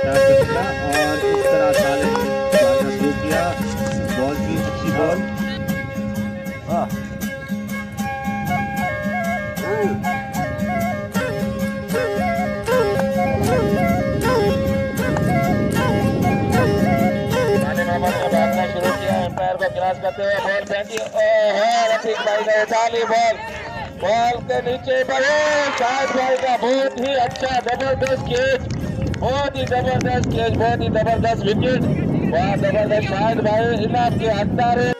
Start कर दिया और इस तरह साले ने मारना शुरू किया। बॉल की अच्छी बॉल। क्रॉस करते हुए बॉल फेंकी। रफीक भाई ने उठा ली बॉल। बॉल के नीचे शाहिद भाई का बहुत ही अच्छा जबरदस्त कैच, बहुत ही जबरदस्त कैच, बहुत ही जबरदस्त विकेट। बहुत जबरदस्त शाहिद भाई इनाम के हकदार है।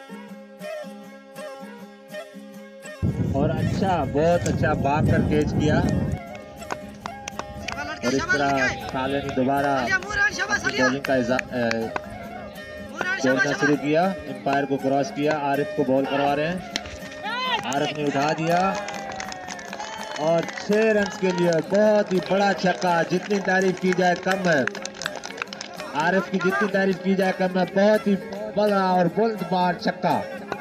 और अच्छा, बहुत अच्छा भाग कर कैच किया। और इस तरह साले ने दोबारा बॉलिंग का खेलना शुरू किया। एम्पायर को क्रॉस किया। आरिफ को बॉल करवा रहे हैं। आरिफ ने उठा दिया और 6 रन के लिए बहुत ही बड़ा छक्का। जितनी तारीफ की जाए कम है। आरिफ की जितनी तारीफ की जाए कम है। बहुत ही बड़ा और बुलंद बार छक्का।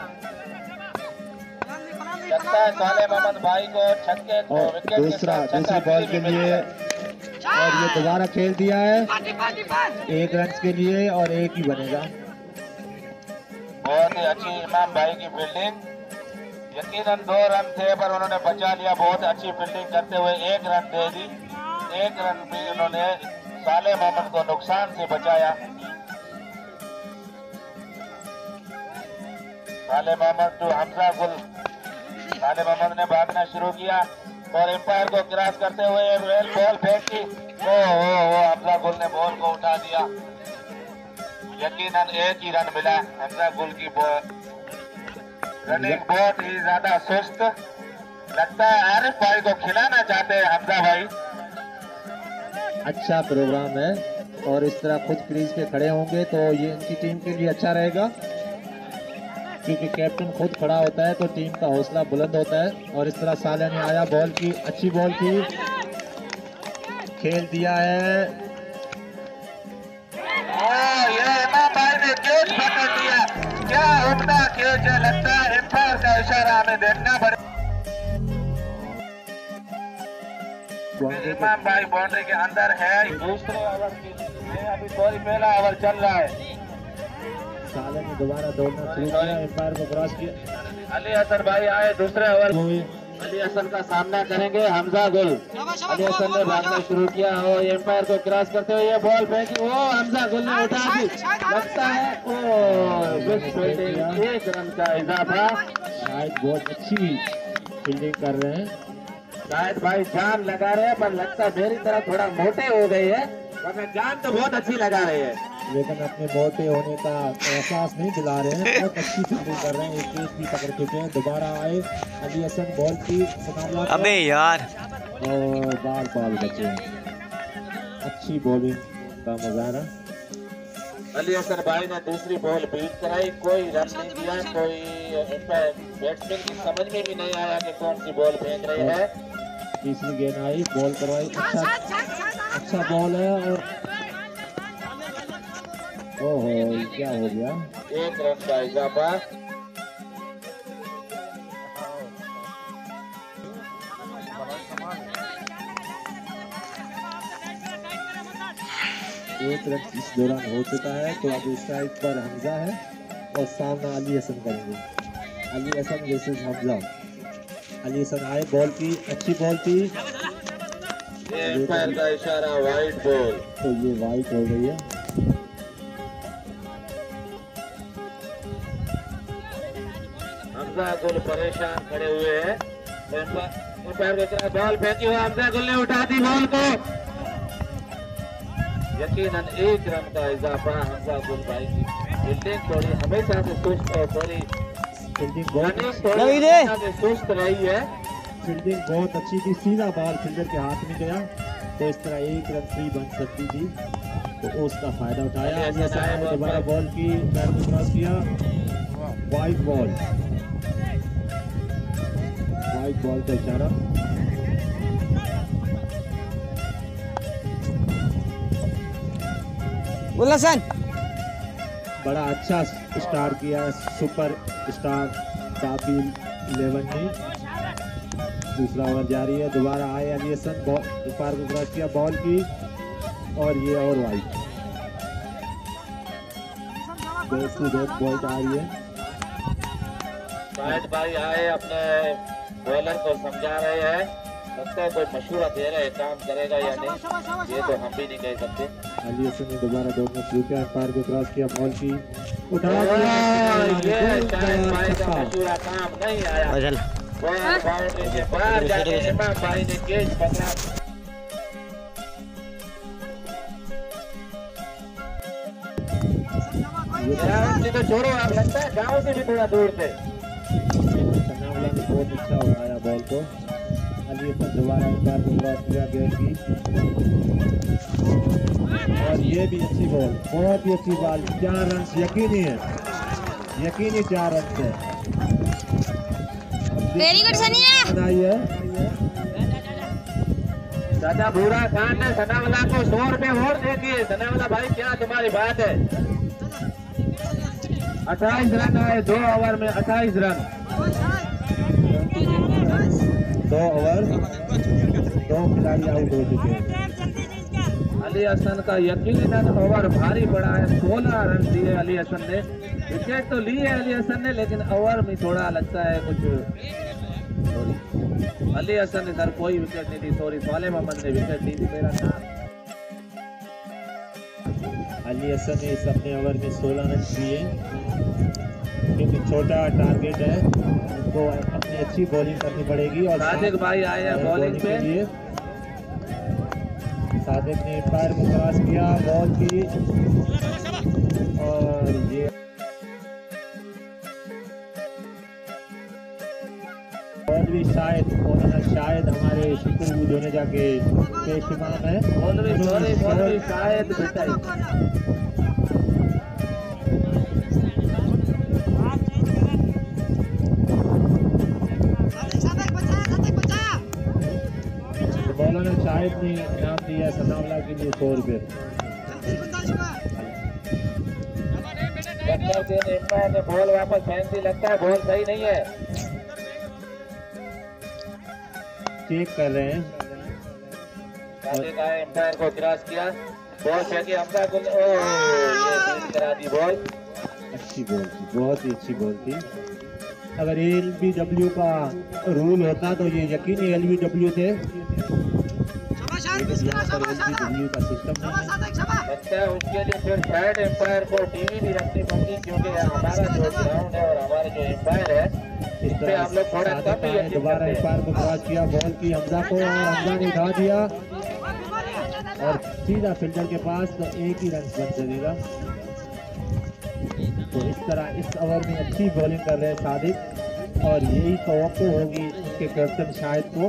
साले मोहम्मद भाई को छक्के और दूसरी बॉल के लिए और ये दोबारा खेल दिया है 1 रन के लिए और 1 ही बनेगा। बहुत ही अच्छी इमाम भाई की फील्डिंग। यकीनन 2 रन थे पर उन्होंने बचा लिया। बहुत अच्छी फील्डिंग करते हुए 1 रन दे दी। 1 रन भी उन्होंने साले मोहम्मद को नुकसान से बचाया। साले मोहम्मद टू हमजा गुल। साले मोहम्मद ने भागना शुरू किया और एम्पायर को क्रॉस करते हुए बॉल फेंकी। हमजा गुल ने बॉल को उठा दिया। यकीनन 1 ही रन मिला। हमजा गुल की रनिंग बहुत ही ज्यादा सुस्त लगता है। आरिफ भाई को खिलाना चाहते हैं हमजा भाई। अच्छा प्रोग्राम है और इस तरह खुद क्रीज पे खड़े होंगे तो ये इनकी टीम के लिए अच्छा रहेगा, क्योंकि कैप्टन खुद खड़ा होता है तो टीम का हौसला बुलंद होता है। और इस तरह साले ने आया, बॉल की अच्छी बॉल की खेल दिया है। ये इमाम भाई ने कैच पकड़ लिया। क्या उठता कैच है, लगता है एम्पायर का इशारा हमें देखना पड़ेगा। इमाम भाई बाउंड्री के अंदर है। दूसरे ओवर की अभी पहला ओवर चल रहा है। साले ने दोबारा दौड़ना शुरू किया, एम्पायर को क्रॉस किया। अली हसन भाई आए दूसरे ओवर। अली हसन का सामना करेंगे हमजा गुल। अली हसन ने भागना शुरू किया और एम्पायर को क्रॉस करते हुए ये बॉल फेंकी। हमजा गुल ने उठा दी। लगता है 1 रन का इजाफा। शायद बहुत अच्छी फील्डिंग कर रहे हैं। शायद भाई जान लगा रहे हैं पर लगता है मेरी तरह थोड़ा मोटे हो गए हैं, वरना जान तो बहुत अच्छी लगा रहे हैं। लेकिन अपने मोटे होने का एहसास नहीं दिला रहे हैं। बहुत अच्छी फील्डिंग कर रहे हैं। एक कैच भी पकड़ चुके हैं। दोबारा आए अली हसन, बॉल की मुकाबला। अबे यार, और बाल बचे। अच्छी बॉलिंग का नजारा। अली हसन भाई ने दूसरी बॉल बीट कराई। कोई रन नहीं दिया। कोई बैट्समैन की समझ में भी नहीं आया कि कौन सी बॉल फेंक रहे हैं। तीसरी गेंद आई, बॉल करवाई। अच्छा बॉल है और ओहो क्या हो गया। 1 रन का इजाफा। एक रन इस दौरान हो चुका है तो अब स्ट्राइक पर हमजा है और सामना अली हसन करेंगे। अली हसन वर्सेस हमजा। अली हसन आए, बॉल की अच्छी बॉल थी। एम्पायर का इशारा वाइड बॉल। तो ये वाइड हो गई है। हमजा गुल परेशान खड़े हुए हैं। एम्पायर की तरफ बॉल फेंकी हुई। हमजा गुल ने उठा दी बॉल को। यकीनन 1 रन का इजाफा। हमजा गुल भाई की फील्डिंग थोड़ी हमेशा से सुस्त और थोड़ी फील्डिंग सुस्त रही है। फील्डिंग बहुत अच्छी थी। सीधा बॉल फील्डर के हाथ में गया तो इस तरह 1 रन फ्री बन सकती थी, तो उसका फायदा उठाया। दोबारा बॉल की पैर को क्रॉस किया। वाइड बॉल का इशारा। गुलशन बड़ा अच्छा स्टार किया सुपर स्टार काबिल 11 ने। दूसरा ओवर जारी है। दोबारा आए अली हसन, एम्पायर को क्रॉस किया। बॉल की और ये और वाइट पॉइंट आ रही है। शायद भाई आए अपने बॉलर को समझा रहे हैं, लगता है कोई मशवरा दे रहे हैं, काम करेगा या नहीं ये तो हम भी नहीं कह सकते। अली हसन ने दोबारा दौड़ना शुरू किया, एम्पायर को क्रॉस किया, बॉल की उठा ये शायद भाई का मशवरा काम नहीं आया, बॉल बाउंड्री के बाहर जाके इमाम भाई ने कैच पकड़ा। तो छोड़ो, आप लगता है गांव से भी थोड़ा दूर थे। सनावला ने बहुत अच्छा उठाया बॉल को। अली हसन दोबारा एम्पायर को क्रॉस किया गेंद की, और ये भी अच्छी बॉल, बहुत ही अच्छी बॉल। 4 रन यकीनी है, यकीनी 4 रन है। वेरी गुड सनिया। बनाइए दादा भूरा खान ने सनावला को 100 रुपए और दे दिए। सनावला भाई क्या तुम्हारी बात है? 28 रन आए 2 ओवर में, 28 रन। 2 ओवर 2 खिलाड़ी आउट हो चुके हैं। अली हसन का यकीनन ओवर भारी पड़ा है, 16 रन दिए अली हसन ने। विकेट तो ली है अली हसन ने, लेकिन ओवर में थोड़ा लगता है कुछ। अली हसन ने सर कोई विकेट नहीं दी, सॉरी साले मोहम्मद ने विकेट ली थी मेरा नाम। अली हसन ने इस अपने ओवर में 16 रन किए, क्योंकि छोटा टारगेट है, उनको अपनी अच्छी बॉलिंग करनी पड़ेगी। और सादिक भाई आए हैं बॉलिंग पे। सादिक ने एम्पायर को क्रॉस किया बॉल की, और ये बॉल भी शायद हमारे शिखर जोनेजा के पेश इमाम है। बॉल भी शायद पिटाई। बॉलर ने शायद ने इनाम दिया सनावला के लिए 100 रुपये। एम्पायर ने बॉल वापस फेंक दी, लगता है बॉल सही नहीं है, चेक कर रहे हैं। एम्पायर को क्रॉस किया, बॉल फेंकी हमजा को, ये करा दी बॉल। अच्छी बॉल थी, बहुत ही अच्छी बॉल थी। अगर LBW का रूल होता तो ये यकीनी LBW थे, लेकिन यहाँ पर LBW का सिस्टम नहीं है। लगता है उसके लिए फिर शायद एम्पायर को टीवी भी रखनी पड़ती, क्योंकि हमारा जो ग्राउंड है और हमारे जो एम्पायर है इस पे हम लोग थोड़ा कम ही दोबारा एम्पायर को क्रॉस किया बॉल की हमजा को, और हमजा ने उठा दिया और सीधा फील्डर के पास, तो एक ही रन बन जाएगा। तो इस तरह इस ओवर में अच्छी बॉलिंग कर रहे हैं सादिक, और यही तवक्को होगी उसके कैप्टन शाहिद को,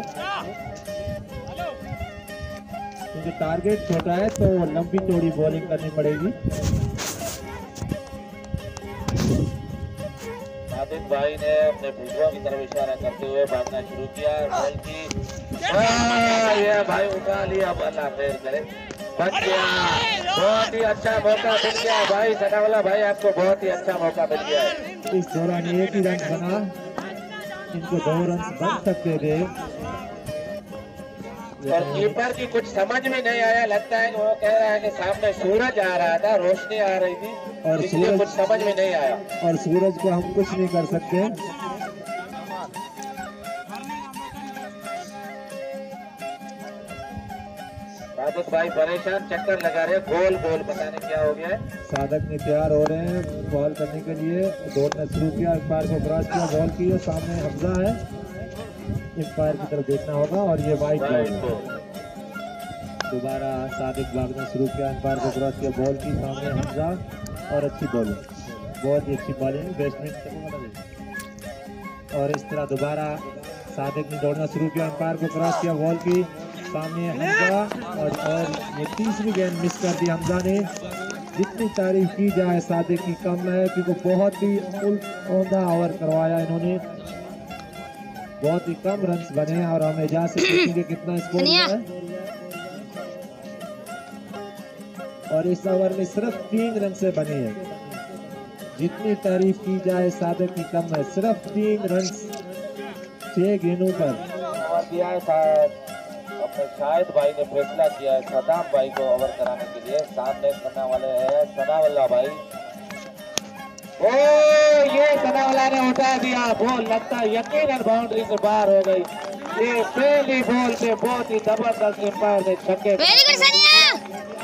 क्योंकि टारगेट छोटा है तो लंबी चौड़ी बॉलिंग करनी पड़ेगी। सादिक भाई ने अपने भुजवा की तरफ इशारा करते हुए भागना शुरू किया, बॉल की ये भाई उठा लिया, बल्ला फेर करे, बच गया। बहुत ही अच्छा मौका मिल गया भाई सनावला भाई, आपको बहुत ही अच्छा मौका मिल गया है। इस दौरान एक ही रन बना, इनको 2 रन बन सकते थे, और कीपर की कुछ समझ में नहीं आया, लगता है कि वो कह रहा है कि सामने सूरज आ रहा था, रोशनी आ रही थी, और इसलिए कुछ समझ में नहीं आया। और सूरज को हम कुछ नहीं कर सकते। सादिक भाई परेशान, चक्कर लगा रहे, गोल गोल, पता नहीं क्या हो गया है। सादिक ने तैयार हो रहे हैं बॉल करने के लिए, दौड़ना शुरू किया, एम्पायर को क्रॉस किया, बॉल की, सामने हमजा है, एम्पायर की तरफ देखना होगा, और ये वाइट बॉल है। दोबारा सादिक भागना शुरू किया, एम्पायर को क्रॉस किया, बॉल की, सामने हमजा, और अच्छी बॉलिंग, बहुत ही अच्छी बॉलिंग बैट्समैन। और इस तरह दोबारा सादिक ने दौड़ना शुरू किया, एम्पायर को क्रॉस किया, बॉल की, सामने हमजा, और ये तीसरी गेंद मिस कर दी हमजा ने। जितनी तारीफ की जाए सादिक की कम है, क्योंकि बहुत ही उम्दा ओवर करवाया इन्होंने, बहुत ही कम रन्स बने, और हम एजाज से पूछेंगे कितना स्कोर है। और इस ओवर में सिर्फ 3 रन से बने हैं, जितनी तारीफ की जाए सादिक की कम है, सिर्फ 3 रन 6 गेंदों पर। शाहिद भाई ने फैसला किया है सदाम भाई को ओवर कराने के लिए। सामने करने वाले हैं सनावल्ला भाई। ओ ये सनावल्ला ने उठा दिया बॉल, लगता है यकीनन बाउंड्री से बाहर हो गई। ये पहली बॉल पे बहुत ही जबरदस्त एम्पायर ने छक्के। वेरी गुड सनिया,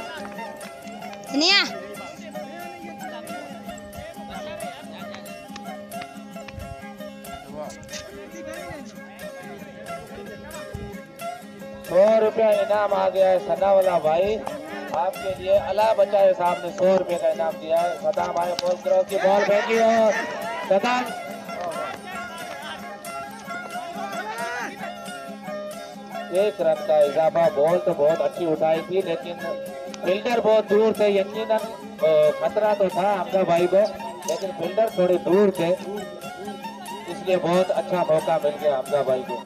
सनिया 100 रुपया इनाम आ गया है सनावल्ला भाई आपके लिए। अला बचाए साहब ने 100 रुपये का इनाम दिया है। सदाम भाई बॉल क्रॉस की बॉल फेंकी और सदाम 1 रन का इजाफा। बॉल तो बहुत अच्छी उठाई थी लेकिन फील्डर बहुत दूर थे। यकीनन खतरा तो था हमजा भाई को लेकिन फील्डर थोड़े दूर थे इसलिए बहुत अच्छा मौका मिल गया हमजा भाई को।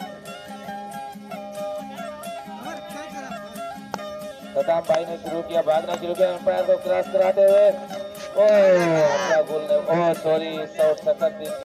सदाम भाई ने शुरू किया, भागना शुरू किया एम्पायर को क्रॉस कराते हुए। ओ हमजा गुल ने सॉरी 168